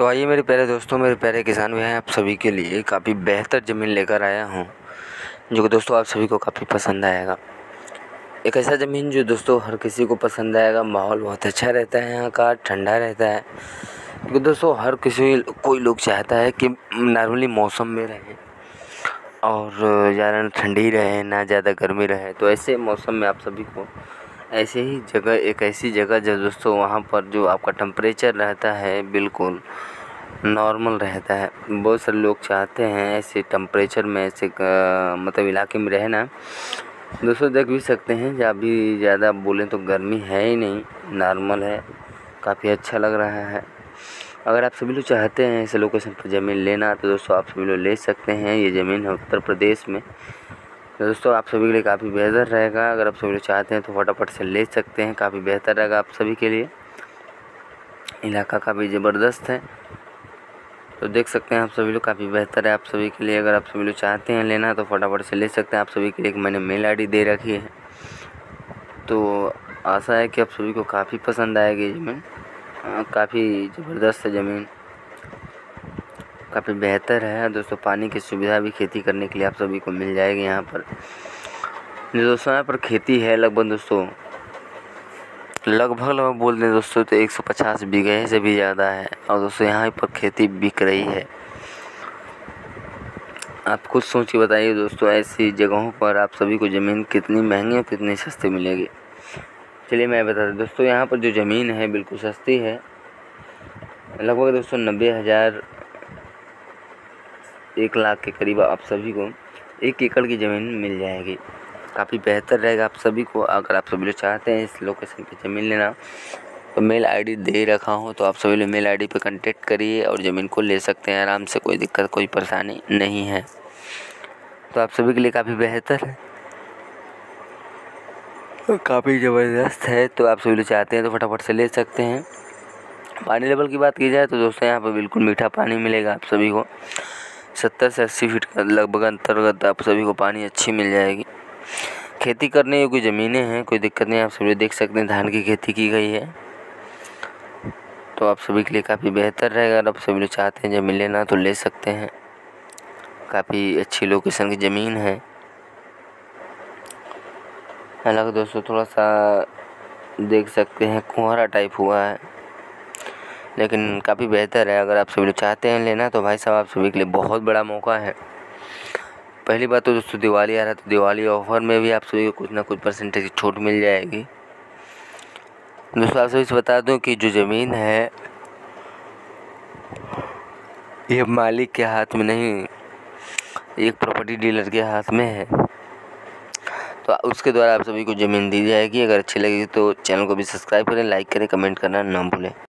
तो आइए मेरे प्यारे दोस्तों, मेरे प्यारे किसान भाई, आप सभी के लिए काफ़ी बेहतर ज़मीन लेकर आया हूँ जो कि दोस्तों आप सभी को काफ़ी पसंद आएगा। एक ऐसा ज़मीन जो दोस्तों हर किसी को पसंद आएगा। माहौल बहुत अच्छा रहता है, यहाँ का ठंडा रहता है क्योंकि दोस्तों हर कोई लोग चाहता है कि नॉर्मली मौसम में रहे और ज़्यादा ठंडी रहे ना ज़्यादा गर्मी रहे। तो ऐसे मौसम में आप सभी को ऐसे ही जगह, एक ऐसी जगह जो दोस्तों वहाँ पर जो आपका टेम्परेचर रहता है बिल्कुल नॉर्मल रहता है। बहुत सारे लोग चाहते हैं ऐसे टेम्परेचर में, ऐसे मतलब इलाके में रहना। दोस्तों देख भी सकते हैं, जहाँ भी ज़्यादा बोलें तो गर्मी है ही नहीं, नॉर्मल है, काफ़ी अच्छा लग रहा है। अगर आप सभी लोग चाहते हैं ऐसे लोकेशन पर ज़मीन लेना तो दोस्तों आप सभी लोग ले सकते हैं। ये ज़मीन है उत्तर प्रदेश में। तो दोस्तों आप सभी के लिए काफ़ी बेहतर रहेगा। अगर आप सभी लोग चाहते हैं तो फटाफट से ले सकते हैं, काफ़ी बेहतर रहेगा आप सभी के लिए। इलाका काफ़ी ज़बरदस्त है, तो देख सकते हैं आप सभी लोग, काफ़ी बेहतर है आप सभी के लिए। अगर आप सभी लोग चाहते हैं लेना तो फटाफट से ले सकते हैं। आप सभी के लिए एक मैंने मेल आईडी दे रखी है, तो आशा है कि आप सभी को काफ़ी पसंद आएगी ज़मीन। काफ़ी ज़बरदस्त है ज़मीन, काफ़ी बेहतर है दोस्तों। पानी की सुविधा भी खेती करने के लिए आप सभी को मिल जाएगी यहाँ पर। दोस्तों यहाँ पर खेती है लगभग बोल दें दोस्तों तो 150 बीघे से भी ज़्यादा है। और दोस्तों यहाँ पर खेती बिक रही है। आप खुद सोच के बताइए दोस्तों, ऐसी जगहों पर आप सभी को ज़मीन कितनी महंगी और कितनी सस्ती मिलेगी। चलिए मैं बता दूँ दोस्तों, यहाँ पर जो ज़मीन है बिल्कुल सस्ती है। लगभग दोस्तों 90,000 1 लाख के करीब आप सभी को 1 एकड़ की ज़मीन मिल जाएगी। काफ़ी बेहतर रहेगा आप सभी को। अगर आप सभी लोग चाहते हैं इस लोकेशन पे ज़मीन लेना तो मेल आईडी दे रखा हूँ, तो आप सभी लोग मेल आईडी पे कांटेक्ट करिए और ज़मीन को ले सकते हैं आराम से, कोई दिक्कत कोई परेशानी नहीं है। तो आप सभी के लिए काफ़ी बेहतर है, काफ़ी ज़बरदस्त है। तो आप सभी लोग चाहते हैं तो फटाफट से ले सकते हैं। पानी लेवल की बात की जाए तो दोस्तों यहाँ पर बिल्कुल मीठा पानी मिलेगा आप सभी को। 70 से 80 फीट का लगभग अंतर्गत आप सभी को पानी अच्छी मिल जाएगी। खेती करने योग्य ज़मीनें हैं, कोई दिक्कत नहीं। आप सभी देख सकते हैं धान की खेती की गई है, तो आप सभी के लिए काफ़ी बेहतर रहेगा। अगर आप सभी लोग चाहते हैं ज़मीन लेना तो ले सकते हैं। काफ़ी अच्छी लोकेशन की ज़मीन है। हालांकि दोस्तों थोड़ा सा देख सकते हैं कुंवारा टाइप हुआ है, लेकिन काफ़ी बेहतर है। अगर आप सभी लोग चाहते हैं लेना तो भाई साहब आप सभी के लिए बहुत बड़ा मौका है। पहली बात तो दोस्तों दिवाली आ रहा है, तो दिवाली ऑफर में भी आप सभी को कुछ ना कुछ परसेंटेज की छूट मिल जाएगी। दोस्तों आप सभी से बता दूं कि जो ज़मीन है ये मालिक के हाथ में नहीं, एक प्रॉपर्टी डीलर के हाथ में है, तो उसके द्वारा आप सभी को ज़मीन दी जाएगी। अगर अच्छी लगी तो चैनल को भी सब्सक्राइब करें, लाइक करें, कमेंट करना ना भूलें।